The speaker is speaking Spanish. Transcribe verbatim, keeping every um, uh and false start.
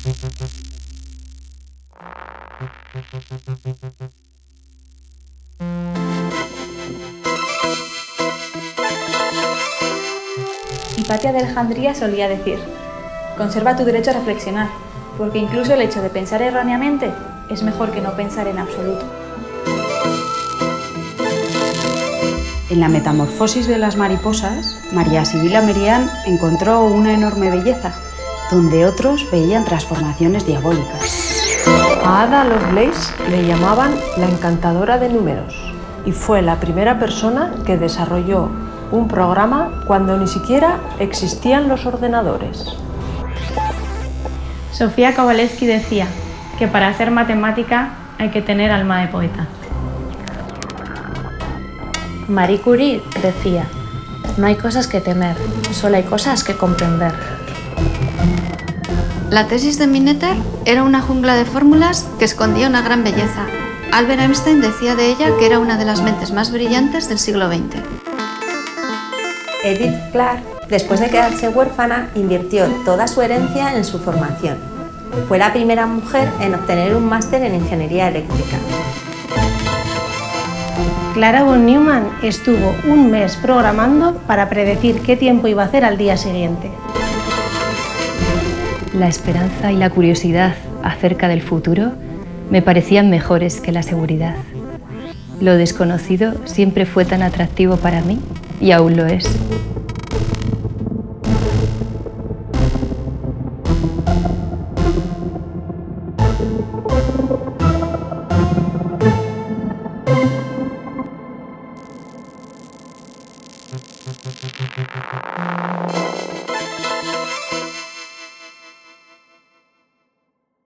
Hipatia de Alejandría solía decir: conserva tu derecho a reflexionar, porque incluso el hecho de pensar erróneamente es mejor que no pensar en absoluto. En la metamorfosis de las mariposas, María Sibila Merian encontró una enorme belleza, donde otros veían transformaciones diabólicas. A Ada Lovelace le llamaban la encantadora de números y fue la primera persona que desarrolló un programa cuando ni siquiera existían los ordenadores. Sofía Kovalevsky decía que para hacer matemática hay que tener alma de poeta. Marie Curie decía: no hay cosas que temer, solo hay cosas que comprender. La tesis de Minneter era una jungla de fórmulas que escondía una gran belleza. Albert Einstein decía de ella que era una de las mentes más brillantes del siglo veinte. Edith Clark, después de quedarse huérfana, invirtió toda su herencia en su formación. Fue la primera mujer en obtener un máster en ingeniería eléctrica. Clara von Neumann estuvo un mes programando para predecir qué tiempo iba a hacer al día siguiente. La esperanza y la curiosidad acerca del futuro me parecían mejores que la seguridad. Lo desconocido siempre fue tan atractivo para mí y aún lo es.